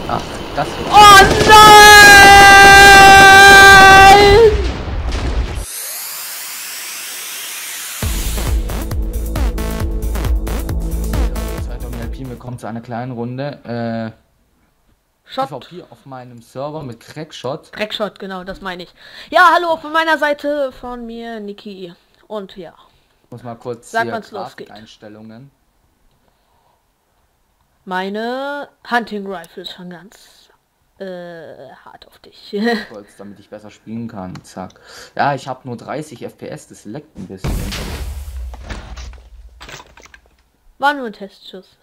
Ach, das wird... Oh nein! Willkommen zu einer kleinen Runde. Shot. PvP auf meinem Server mit Crackshot. Crackshot, genau, das meine ich. Ja, hallo auch von meiner Seite, von mir, Niki. Und ja. Muss mal kurz Sag, hier wann's losgeht. Einstellungen. Meine Hunting Rifle ist schon ganz hart auf dich. Kurz, damit ich besser spielen kann. Zack. Ja, ich habe nur 30 FPS, das leckt ein bisschen. War nur ein Testschuss.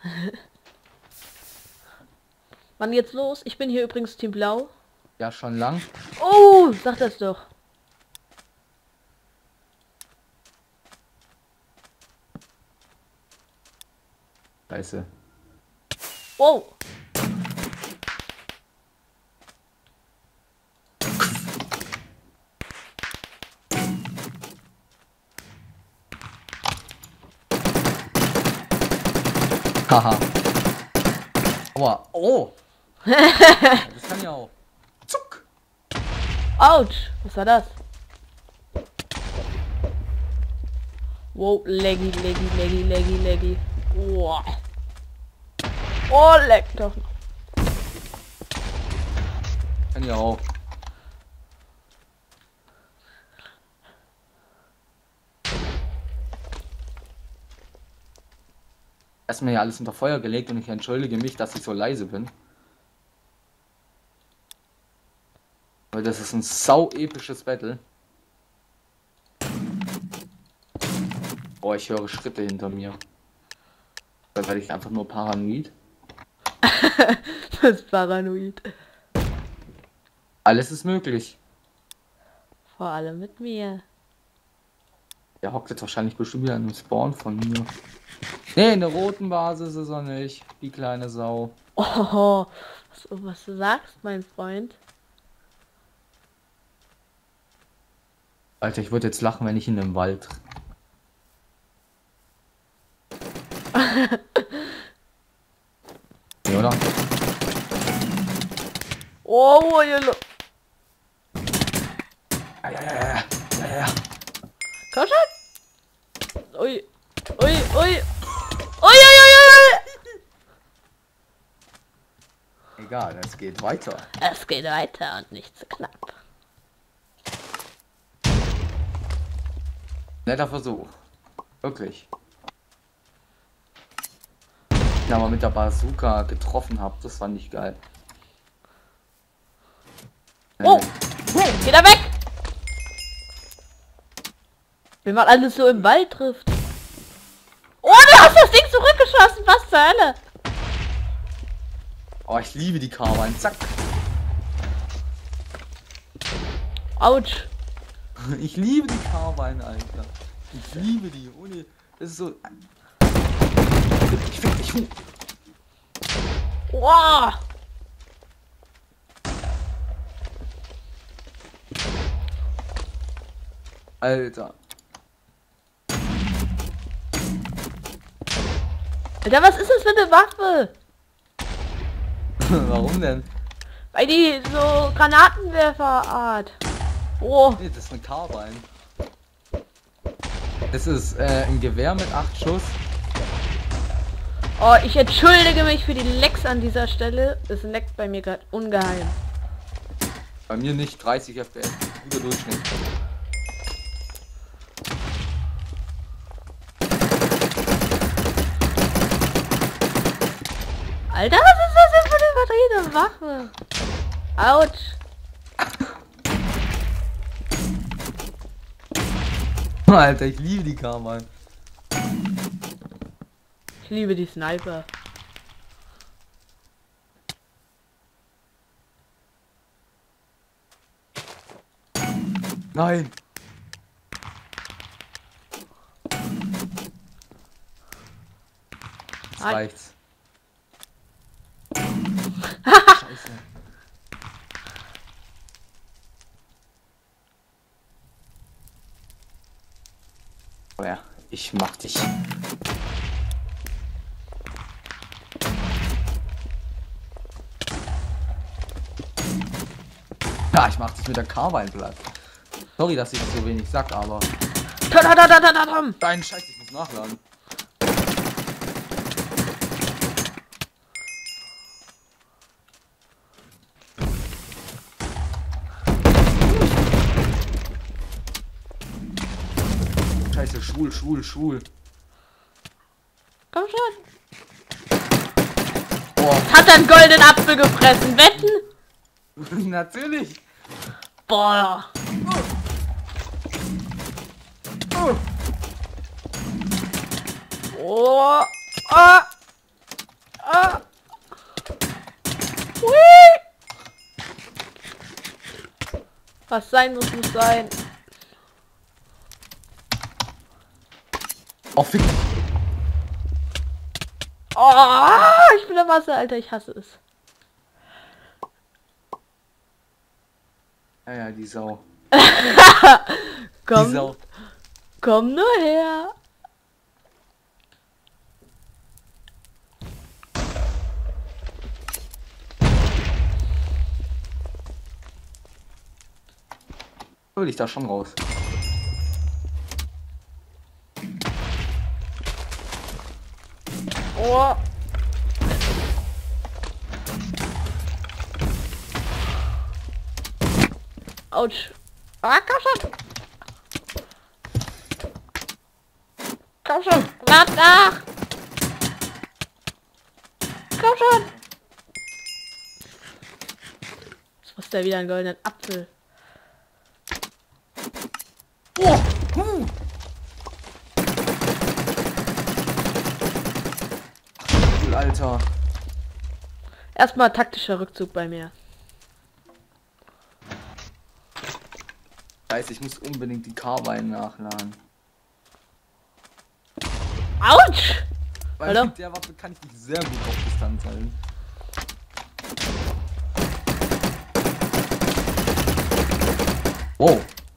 Wann geht's los? Ich bin hier übrigens Team Blau. Ja, schon lang. Oh, sag das doch. Scheiße. Oh. Haha. Aua. Oh. Das kann ja auch. Zuck. Autsch. Was war das? Wow, laggy. Oh. Oh, leck doch. Kann ja auch. Erstmal ja alles unter Feuer gelegt und ich entschuldige mich, dass ich so leise bin. Weil das ist ein sau episches Battle. Oh, ich höre Schritte hinter mir. Da werde ich einfach nur paranoid. Das ist paranoid. Alles ist möglich. Vor allem mit mir. Der hockt jetzt wahrscheinlich bestimmt wieder in einem Spawn von mir. Ne, in der roten Basis ist er nicht. Die kleine Sau. Oh, was du sagst, mein Freund. Alter, ich würde jetzt lachen, wenn ich in den Wald. Ja, oder? Oh, Ja. komm schon. Ui. Egal, es geht weiter. Es geht weiter und nicht zu knapp. Netter Versuch. Wirklich. Ja, aber mit der Bazooka getroffen habe, das fand ich geil. Oh! Geht er weg! Wenn man alles so im Wald trifft. Oh, du hast das Ding zurückgeschossen! Was zur Hölle? Oh, ich liebe die Carbine. Zack. Autsch. Ich liebe die Carbine, Alter. Ich liebe die. Ohne. Das ist so. Ich fick dich. Wow. Alter. Alter, was ist das für eine Waffe? Warum denn? Weil die so Granatenwerferart. Oh. Nee, das ist eine Carbine. Das ist ein Gewehr mit 8 Schuss. Oh, ich entschuldige mich für die Lecks an dieser Stelle. Es leckt bei mir gerade ungeheim. Bei mir nicht 30 FPS. Guter Durchschnitt. Alter, was ist das denn für eine übertriebene Waffe? Autsch. Alter, ich liebe die Carbine. Ich liebe die Sniper. Nein. Jetzt Nein. reicht's. Scheiße. Oh ja, ich mach dich. Ja, ich mach dich mit der Carvine platt. Sorry, dass ich so wenig sag, aber... Dein Scheiß, ich muss nachladen. Scheiße, schwul. Komm schon. Boah. Hat er einen goldenen Apfel gefressen? Wetten? Natürlich. Boah. Oh. Was sein muss, muss sein. Oh, fick. Oh, ich bin der Masse, Alter, ich hasse es. Ja, die Sau. Komm, Die Sau. Komm nur her. Will ich da schon raus. Oh. Autsch. Ah, komm schon. Komm schon. Wart nach. Komm schon. Jetzt muss der wieder einen goldenen Apfel. Oh. Alter. Erstmal taktischer Rückzug bei mir. Scheiße, ich muss unbedingt die Carvine nachladen. Autsch! Weil mit der Waffe kann ich mich sehr gut auf Distanz halten. Wow.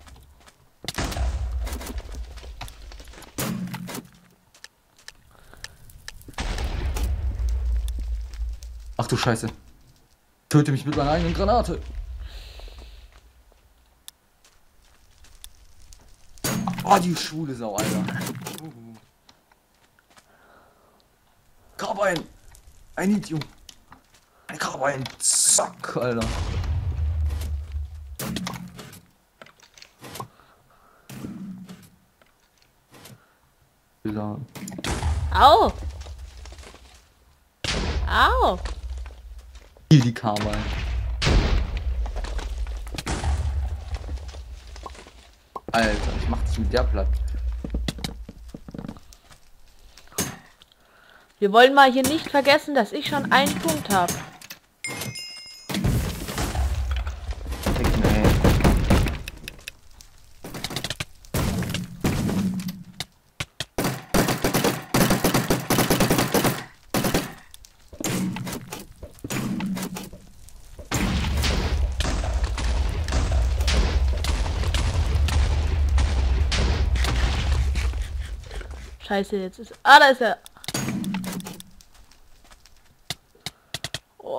Ach du Scheiße. Töte mich mit meiner eigenen Granate. Oh, die schwule Sau, Alter. Carvine. I need you. Ein Carvine. Zack, Alter. Ja. Au! Au! Die Carvine. Alter, ich mach dich mit der platt. Wir wollen mal hier nicht vergessen, dass ich schon einen Punkt habe. Scheiße, jetzt ist... Ah, da ist er. Oh.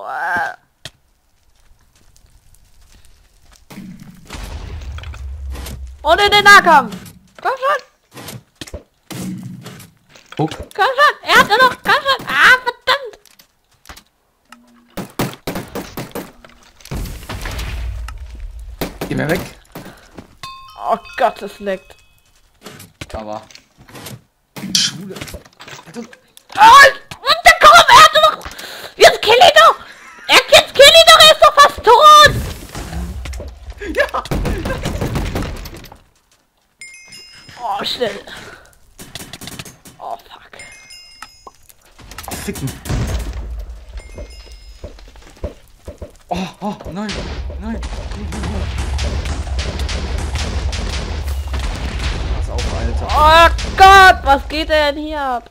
Und in den Nahkampf. Komm schon. Guck. Komm schon. Er hat nur noch... Komm schon. Ah, verdammt. Geh mir weg. Oh Gott, es leckt. Aber... Schwule. Oh, komm, er hat doch... Jetzt kill ihn doch. Jetzt kill ihn doch, er ist doch fast tot. Ja. Oh, schnell. Oh, fuck. Ficken. Oh, nein. Pass auf, Alter. Oh Gott, was geht denn hier ab?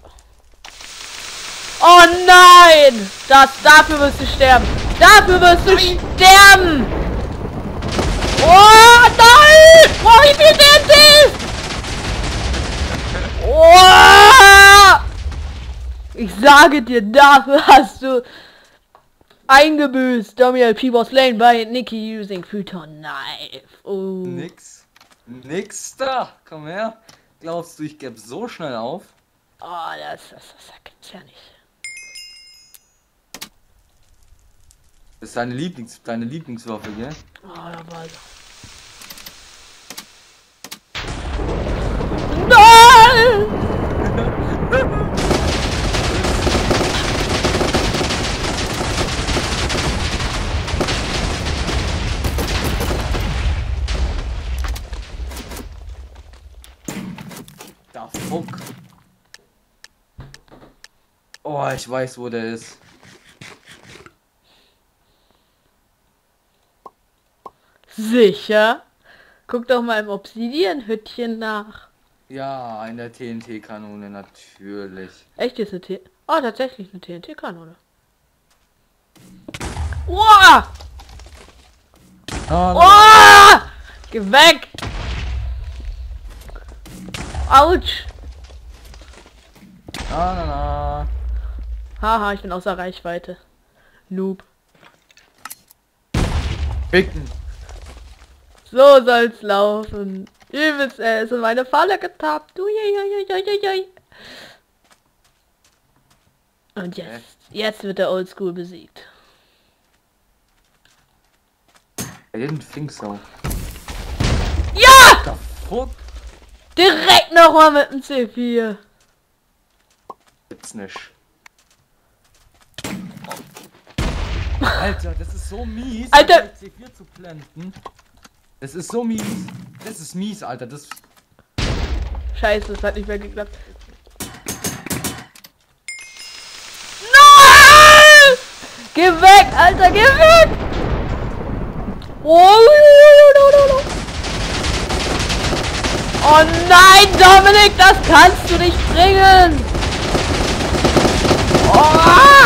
Oh nein! Dafür wirst du sterben! Dafür wirst du sterben! Oh nein! Oh, wie viel TNT! Oh! Ich sage dir, dafür hast du... Eingebüßt. WLP was slain by Nikki using Futon Knife. Oh. Nix da. Komm her. Glaubst du, ich gebe so schnell auf? Oh, das gibt's ja nicht. Das ist deine Lieblingswaffe, gell? Oh, da war so. Nein! Da Fuck. Oh, ich weiß, wo der ist. Sicher? Guck doch mal im Obsidian-Hüttchen nach. Ja, in der TNT-Kanone natürlich. Echt ist eine TNT? Oh, tatsächlich eine TNT-Kanone. Wow! Oh! Geh weg! Autsch! Na. Haha, ich bin außer Reichweite. Noob. Ficken. So soll's laufen. Übelst, er ist in meine Falle getappt. Uiuiuiuiui. Und jetzt wird der Oldschool besiegt. I didn't think so. Ja! Da Fuck. Direkt nochmal mit dem C4. Gibt's nicht. Alter, das ist so mies. Alter! mit C4 zu blenden. Das ist so mies. Das ist mies, Alter. Das. Scheiße, es hat nicht mehr geklappt. Nein! Geh weg, Alter, geh weg! Oh nein, Dominik, das kannst du nicht bringen! Oh!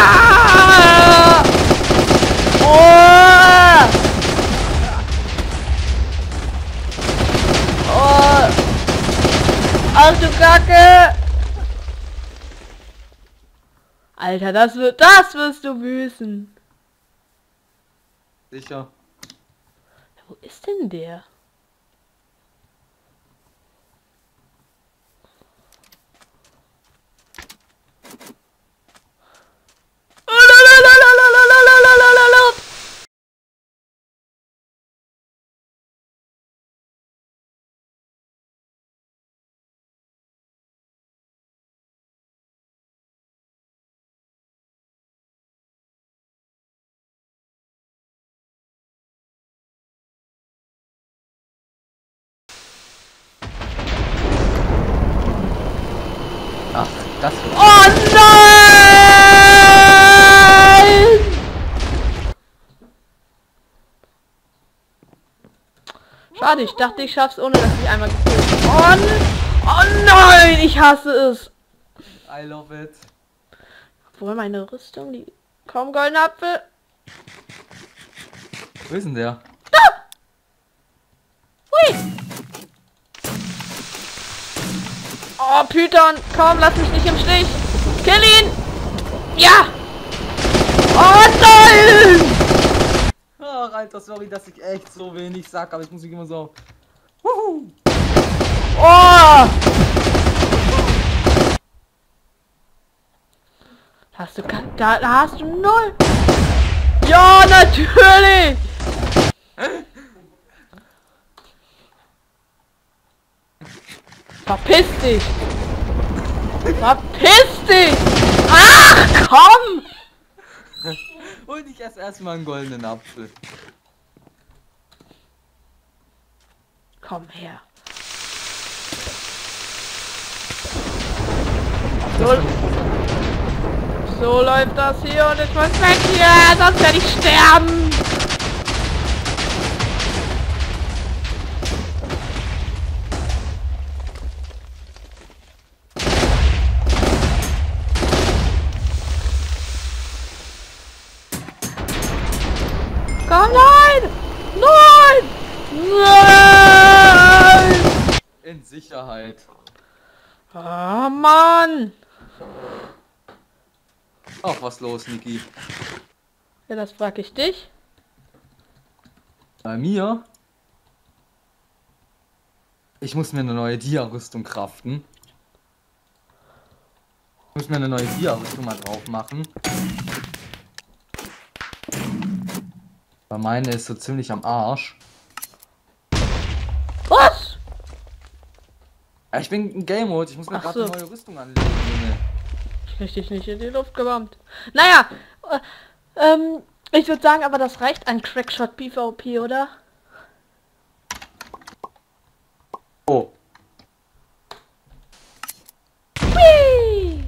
Ach du Kacke! Alter, das wirst du büßen. Sicher. Wo ist denn der? Ach, das. Oh nein! Schade, ich dachte, ich schaff's, ohne dass ich einmal gekillt habe. Oh nein, ich hasse es. I love it. Obwohl meine Rüstung, die kaum goldene Apfel. Wo ist denn der? Hui! Oh, Python, komm, lass mich nicht im Stich. Kill ihn! Ja! Oh nein! Ach, Alter, sorry, dass ich echt so wenig sag, aber ich muss mich immer so. Wuhu. Oh! Da hast du 0. Ja, natürlich! Verpiss dich! Verpiss dich! Ach, komm! Und ich esse erstmal einen goldenen Apfel. Komm her. So läuft das hier und ich muss weg hier, sonst werde ich sterben. Komm, nein! Nein! Nein! In Sicherheit. Ah, Mann! Ach, was los, Niki? Ja, das frage ich dich. Bei mir? Ich muss mir eine neue Dia-Rüstung craften. Ich muss mir eine neue Dia-Rüstung mal drauf machen. Weil meine ist so ziemlich am Arsch. Was? Ja, ich bin in Game Mode, ich muss mir Ach gerade so. eine neue Rüstung anlegen, Junge. Richtig nicht in die Luft gebombt. Naja, ich würde sagen, aber das reicht an Crackshot PvP, oder? Oh. Whee!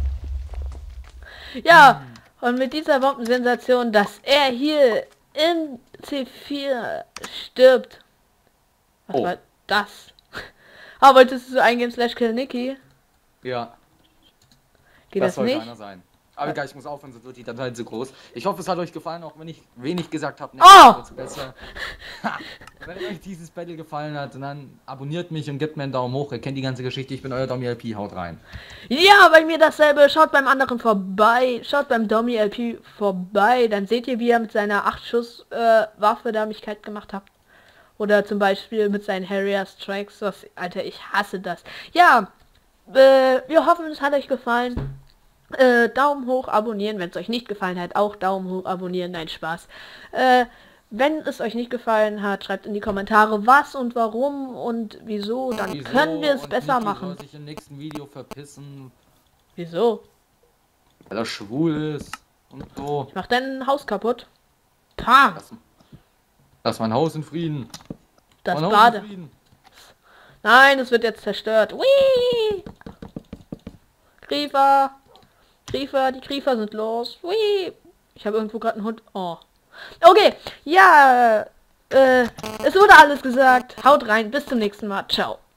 Ja, und mit dieser Bombensensation, dass er hier in C4 stirbt. Was Oh. war das? Aber wolltest du eingeben /kill Niki? Ja, Geht das sollte nicht? einer sein. Aber egal, ich muss aufhören, sonst wird die Datei zu groß. Ich hoffe, es hat euch gefallen, auch wenn ich wenig gesagt habe. Oh! Wird's besser. Ha! Wenn euch dieses Battle gefallen hat, dann abonniert mich und gebt mir einen Daumen hoch. Ihr kennt die ganze Geschichte, ich bin euer Domi LP, haut rein. Ja, bei mir dasselbe. Schaut beim anderen vorbei. Schaut beim Domi LP vorbei. Dann seht ihr, wie er mit seiner 8-Schuss Waffe da mich kalt gemacht hat. Oder zum Beispiel mit seinen Harrier Strikes. Was, Alter, ich hasse das. Ja, wir hoffen, es hat euch gefallen. Daumen hoch, abonnieren. Wenn es euch nicht gefallen hat, auch Daumen hoch, abonnieren. Nein, Spaß. Wenn es euch nicht gefallen hat, schreibt in die Kommentare, was und warum und wieso. Dann Wieso? können wir es Und besser Niki machen. soll sich im nächsten Video verpissen, Wieso? weil er schwul ist und so. Ich mach dein Haus kaputt. Pam! Lass mein Haus in Frieden. Das Mein Haus Bade. in Frieden. Nein, es wird jetzt zerstört. Whee! Griefer! Griefer, die Griefer sind los. Whee! Ich habe irgendwo gerade einen Hund. Oh. Okay, ja. Es wurde alles gesagt. Haut rein. Bis zum nächsten Mal. Ciao.